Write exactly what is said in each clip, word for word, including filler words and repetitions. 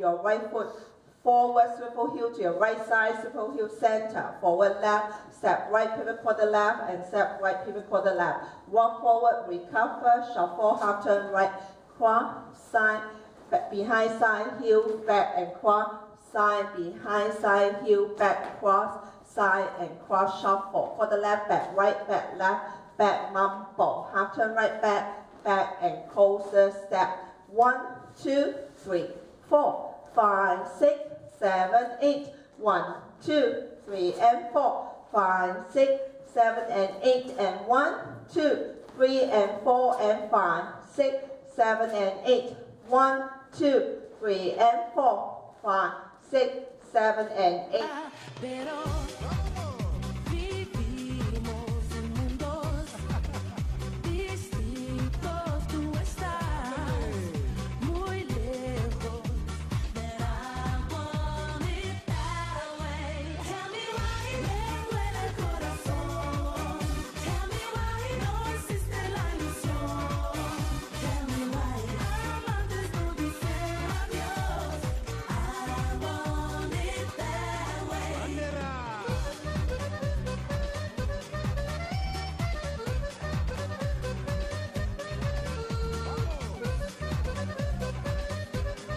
your right foot forward, swivel heel to your right side, swivel heel center, forward left, step right, pivot quarter left, and step right, pivot quarter left. Walk forward, recover, shuffle, half turn right, cross, side, back, behind side, heel, back and cross, side, behind side, heel, back, cross, side and cross, shuffle. Quarter left, back, right, back, left, back, mumble, half turn right, back, back and closer step. One, two, three, four, five, six, seven, eight. One, two, three, and four, five, six, seven, and eight, and one, two, three, and four, and five, six, seven, and eight. One, two, three, and four, five, six, seven, and eight.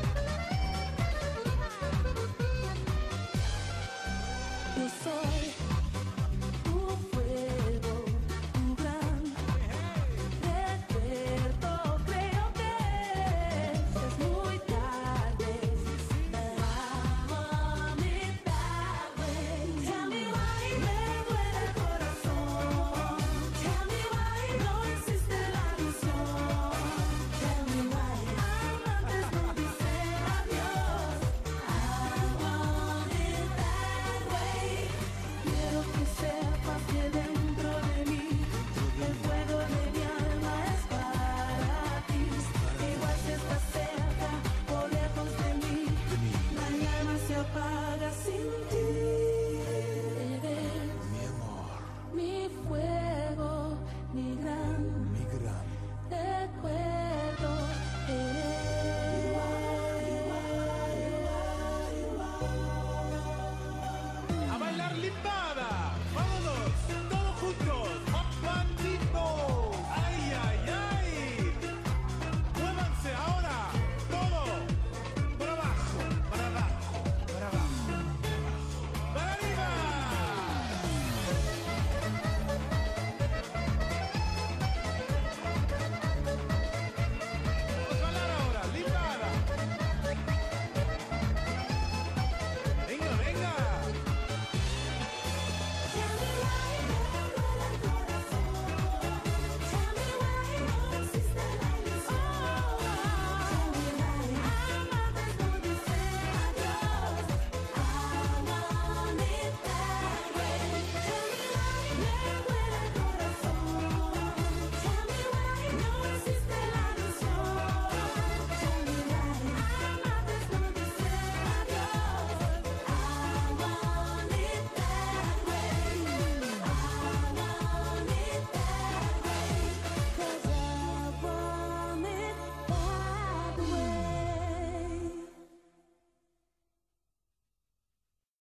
Yo soy